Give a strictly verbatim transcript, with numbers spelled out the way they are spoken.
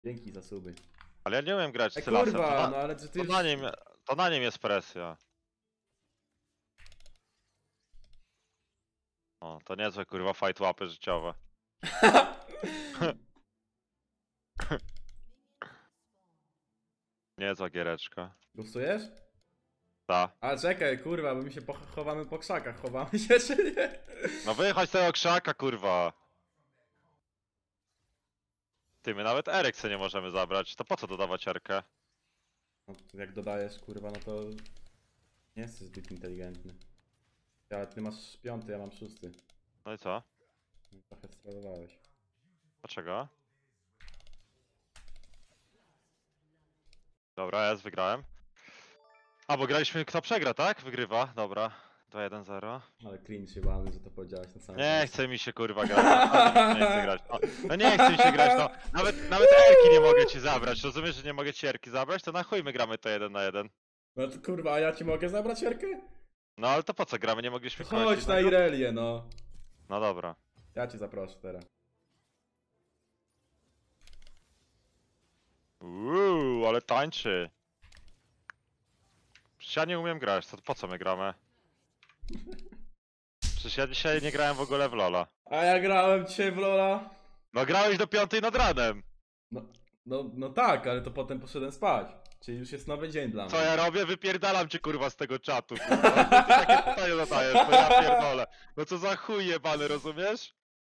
Dzięki za suby. Ale ja nie umiem grać E, z Sylasem. kurwa, To, no na, ale czy ty to, już... na nim, to na nim jest presja. O, to niezłe kurwa fight łapy życiowe. Niezła giereczka. Gustujesz? Ta. A czekaj, kurwa, bo my się po, chowamy po krzakach, chowamy się czy nie? No wychodź z tego krzaka, kurwa. Ty, my nawet Erek nie możemy zabrać. To po co dodawać Erkę? No, to jak dodajesz, kurwa, no to... Nie jesteś zbyt inteligentny. Ja, ty masz piąty, ja mam szósty. No i co? Trochę strolowałeś. Dlaczego? Dobra, jest, wygrałem. A, bo graliśmy kto przegra, tak? Wygrywa, dobra. dwa jeden zero. Ale cringe się bany, że to powiedziałeś na samym Nie końcu. chce mi się kurwa grać. No, nie chcę grać. No, no nie chce mi się grać, no. Nawet, nawet Erki nie mogę ci zabrać. Rozumiesz, że nie mogę ci Erki zabrać? To na chuj my gramy to jeden na jeden. No to kurwa, a ja ci mogę zabrać Jerkę? No ale to po co gramy? Nie mogliśmy kogoś Chodź na innego? Irelię, no. No dobra. Ja cię zaproszę teraz. Uuu, ale tańczy. Przecież ja nie umiem grać, to po co my gramy? Przecież ja dzisiaj nie grałem w ogóle w Lola. A ja grałem dzisiaj w Lola. No grałeś do piątej nad ranem. No, no, no tak, ale to potem poszedłem spać. Czyli już jest nowy dzień dla mnie. Co ja robię? Wypierdalam cię kurwa z tego czatu, kurwa. Ty takie pytania zadajesz, to ja pierdolę. No co za chuj jebany, rozumiesz?